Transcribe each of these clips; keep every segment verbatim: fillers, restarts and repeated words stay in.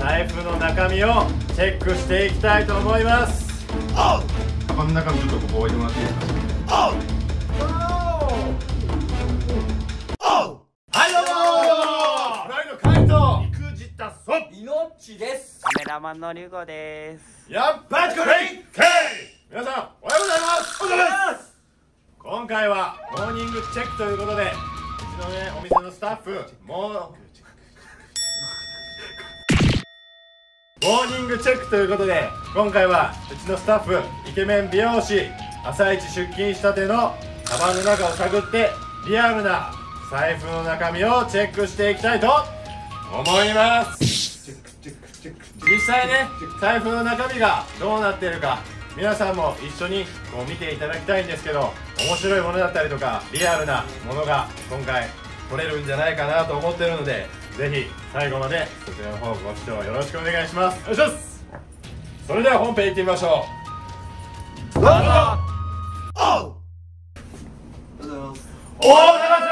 財布の中身をチェックしていきたいと思います。 カバンの中身ちょっとここ置いてもらっていいですか。 はいどうもー、フライのカイト育児たそイノッチです。 カメラマンのリュウゴです。 やっばちこれいけい。皆さんおはようございます。おはようございます。今回はモーニングチェックということで、うちのねお店のスタッフもうモーニングチェックということで、今回はうちのスタッフイケメン美容師朝一出勤したてのカバンの中を探ってリアルな財布の中身をチェックしていきたいと思います。実際ね財布の中身がどうなっているか皆さんも一緒にこう見ていただきたいんですけど、面白いものだったりとかリアルなものが今回撮れるんじゃないかなと思っているので、ぜひ最後までそちらの方ご視聴よろしくお願いします。お願いします。それでは本編行ってみましょう。どうぞ。おはようございます。おはようございます。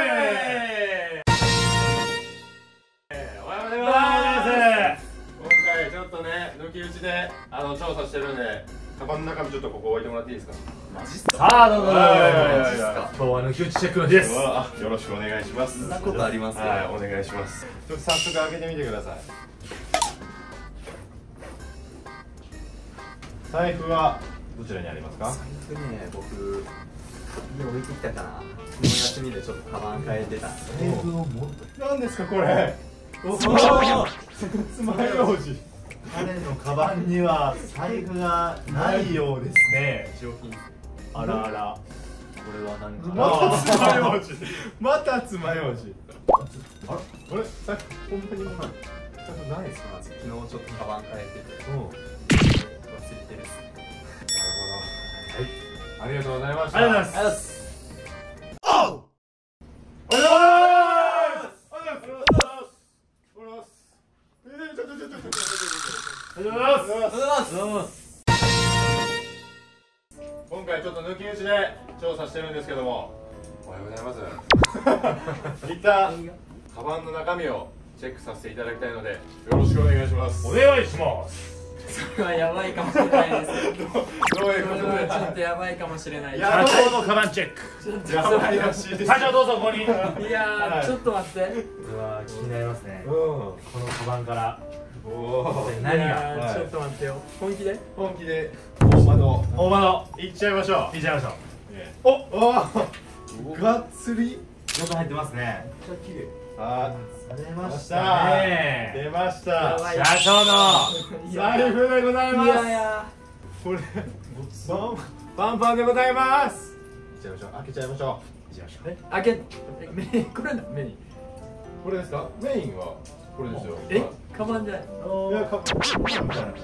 おはようございます。今回ちょっとね抜き打ちであの調査してるんで、カバンの中身ちょっとここ置いてもらっていいですか。 マジっすか。 さあどうぞ。 マジっすか。 今日は抜き打ちチェックの日です。よろしくお願いします。 そんなことありますか。 はい、お願いします。ちょっと早速開けてみてください。財布はどちらにありますか。 財布ね、僕家置いてきたかな。昨日休みでちょっとカバン変えてたんですけど。財布を持って。 何ですかこれ。おお。つまようじ。 彼のカバンには財布がないようですね。 商品。 あらあら。 これは何か。 またつまようじ。またつまようじ。あれ、これさっきこんなにもない。ないですか。 昨日ちょっとカバン変えてて。 うん。 忘れてるっすね。 なるほど。はい。ありがとうございました。 ありがとうございます。 ありがとうございます。 おはようございます。おはようございます。おはようございます。おはようございます。えー、ちょちょちょちょちょちょちょちょ。おはようございます。 ありがとうございます。 今回ちょっと抜き打ちで調査してるんですけども、おはようございます。一旦カバンの中身をチェックさせていただきたいのでよろしくお願いします。お願いします。 それはやばいかもしれないです。 どういうことで。 ちょっとやばいかもしれないです。 や社長のカバンチェック。 やばいらしいです。 社長どうぞここに。 いやー、ちょっと待って。 うわ気になりますね。 うん。 このカバンからおお。 何が。 いやーちょっと待ってよ。本気で。 本気で大窓大窓いっちゃいましょう。 いっちゃいましょう。 おお。がっつり。 よく入ってますね。 めっちゃ綺麗。あ出まし出ましたたね。 出ました。 やばい社長の財布でございいます。 やいや。 これバンパンパンでございます。いっちゃいましょう。開けちゃいましょう。いっちゃいましょう。 開け。目にこれだ目に。 これですか。メインはこれですよ。 え、カバンじゃない。 いやか。はい。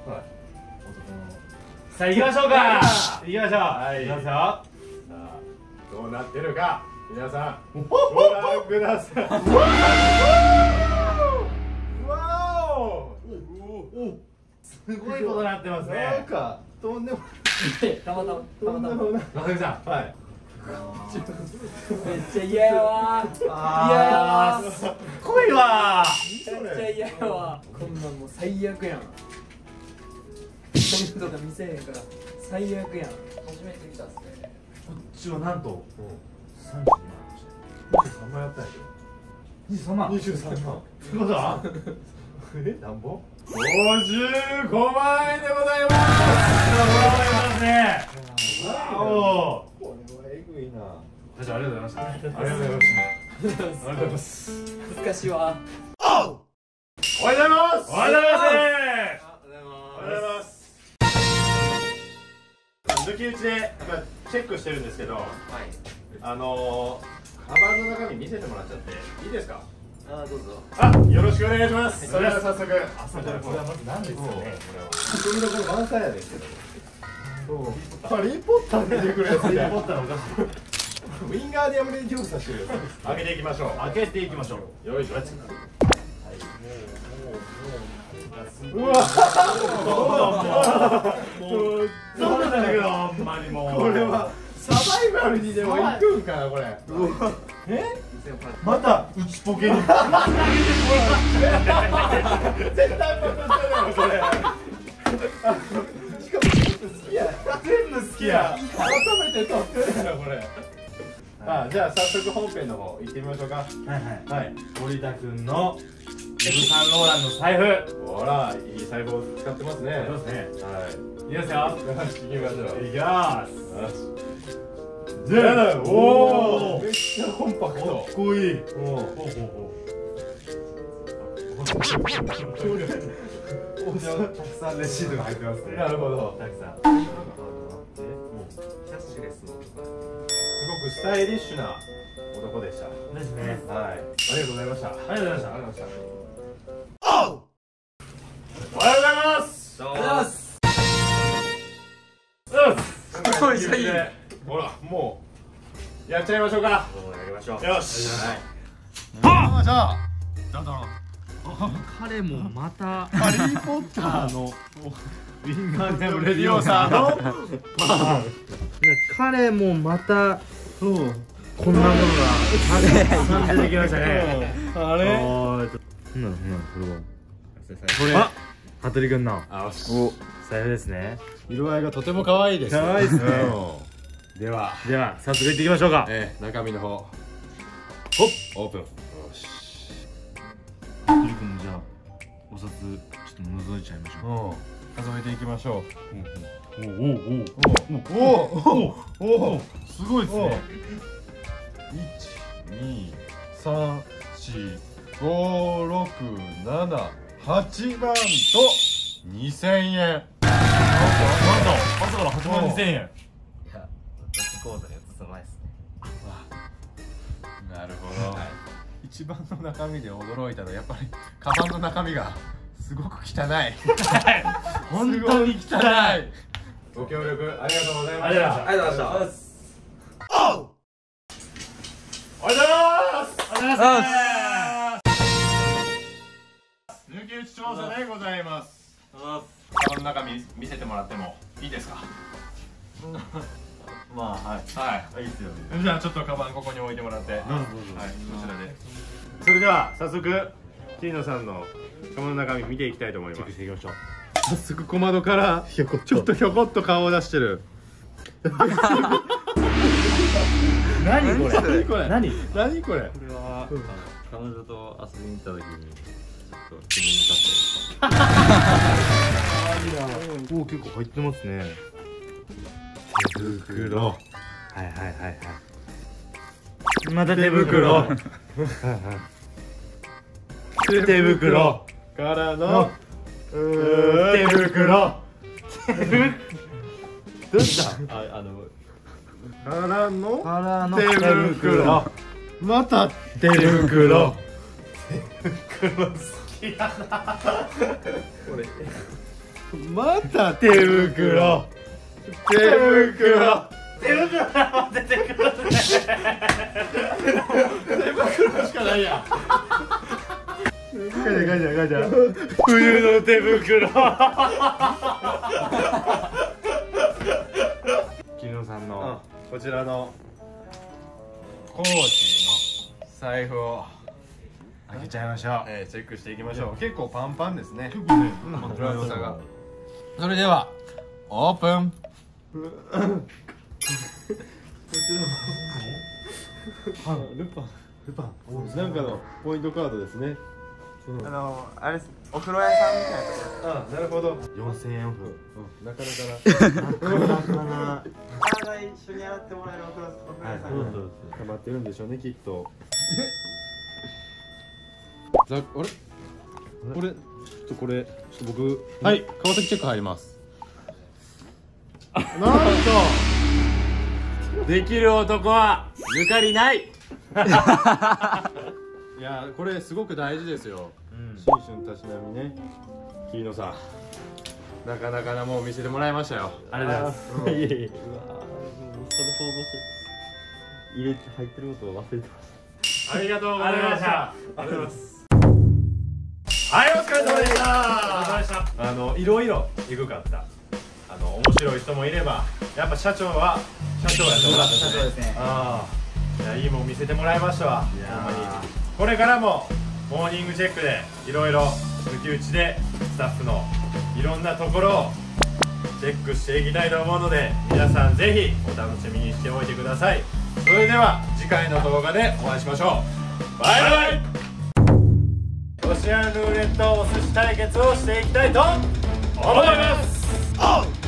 さあ行きましょうか。行きましょう。 はい行きますよ。 さあどうなってるか皆さんご覧ください。わお。 すごいことになってますなんね。 かとんでもたまたま。たとんでまたま。 もない。 中木さん。 はい。 めっちゃ嫌やわー。嫌やわー。 すっごいわ。 めっちゃ嫌やわ。こんなんもう最悪やん。こんなとか見せへんから最悪やん。初めて見たっすね。 こっちはなんと三十にじゅうさんまんやったんやけど。 二十三万。 にじゅうさんまん。 ってことは？ え、なんぼ？ごじゅうごまんえんでございます。 ね。 わお。これはえぐいな。 社長ありがとうございました。 ありがとうございました。ありがとうございます。 難しいわ。 おはようございます。 おはようございます。 おはようございます。抜き打ちでやっぱチェックしてるんですけど、 はい。 あのー、カバンの中身見せてもらっちゃっていいですか。 ああ、どうぞ。 あ、よろしくお願いします。それでは早速。 朝からこれはまず何ですかね。これは。 踏みどころ満載やですけど。ハリーポッター出てくるやつハリで。 ーポッターのお菓子。 ウィンガーディアムレディオーサしてるやつ。開けていきましょう。 開けていきましょう。 よいしょ。うわ。 もうそうなんだけど、ほんまにもう。 これはサバイバルにでも行くんかなこれ。え？また内ポケに。 絶対パクってるよそれ。しかも好きや。全部好きや。改めて撮ってるやろこれ。あ、じゃあ早速本編の方行ってみましょうか。はいはいはい。 森田君のイヴ・サンローランの財布。 ほら、いい財布を使ってますね。 そうですね。 はい。 いいですよ。 よし、行きましょう。 いきます。 よし。 じゃあ、 おお、めっちゃコンパクト。 かっこいい。 おお。 ほうほうほう。たくさんレシートが入ってますね。 なるほど。 たくさん。 キャッシュレスのとかすごくスタイリッシュな男でした。 ですね。 はい。ありがとうございました。ありありがとうございました。 がとうございました。おはようございます。 おはようございます。 すごいいい。ほら、もうやっちゃいましょうか。 やりましょう。 よし。 あ、じゃあ、だんだん。 彼もまたハリーポッターのウィンガーデムレデレディオィオさんさんのの彼もまたうん。 こんなものが出てきましたね。 あれあーほんならほんならこれはこれ、 あ羽鳥君のあ、 お財布ですね。 色合いがとても可愛いです。 可愛いですねうんでは、 では早速行っていきましょうか。 えー、中身の方、ほっ、オープン。よし。 羽鳥君もじゃあお札ちょっと覗いちゃいましょう。 うん。数えていきましょう。 おおおおおおお、すごいですね。一、二、三、四、五、六、七、八万と二千円。 なんと、朝からはちまんにせんえん。 いや、私口座よっつ前ですね。 なるほど。一番の中身で驚いたのはやっぱりカバンの中身がすごく汚い。 本当に汚い。 ご協力ありがとうございまありがとうございました。 ありがとうございまおはようす。 ございます。 ありがとうございます。 抜き打ち調査でございます。カバンの中身見せてもらってもいいですか。 まあ、はい。 はいいいっすよ。 じゃあちょっとカバンここに置いてもらって、はい、こどうぞちらで。それでは早速キーノさんのカバンの中身見ていきたいと思います。 チェックしていきましょう。 早速小窓からちょっとひょこっと顔を出してる。 何これ。 何これ。 何。 何これ。 これは、あの彼女と遊びに行った時にちょっと気に入ったおお結構入ってますね。 手袋。 はいはいはいはい。また手袋。 手袋からの手袋。 どうしたあ、あのからのからの手袋。また手袋。また手袋。手袋。手袋も出てくるね。手袋しかないやん。ガチャガチャガチャ。冬の手袋。 キノさんのこちらのコーチの財布を開けちゃいましょう。 えーチェックしていきましょう。結構パンパンですね。 結構ね。 重さが。それではオープン。 ルパン。ルパン。なんかのポイントカードですね。 あのあれです、お風呂屋さんみたいなところ。 あ、なるほど。 四千円オフ。 なかなかなかなかな。 体一緒に洗ってもらえるお風呂お風呂屋さんがな溜まってるんでしょうね、きっと。ざ、あれ。これ、ちょっとこれ、ちょっと僕。 はい、川崎チェック入ります。 なんとできる男は抜かりない。 いやー、これすごく大事ですよ。 新春たしなみね。 キーノさん、なかなかなもん見せてもらいましたよ。 ありがとうございます。 いえいえ。 それ想像して入れて入ってることを忘れてましありがとうございました。 ありがとうございましたありがとうございます。はい、お疲れ様でした。お疲れ様でした。あの、いろいろエグかった。あの、面白い人もいれば、やっぱ社長は社長やと思ったですね。 社長ですね。 ああ、いや、いいもん見せてもらいましたわ。ほんまに。これからもモーニングチェックでいろいろ抜き打ちでスタッフのいろんなところをチェックしていきたいと思うので、皆さんぜひお楽しみにしておいてください。それでは次回の動画でお会いしましょう。バイバイ。ロシアンルーレットお寿司対決をしていきたいと思います。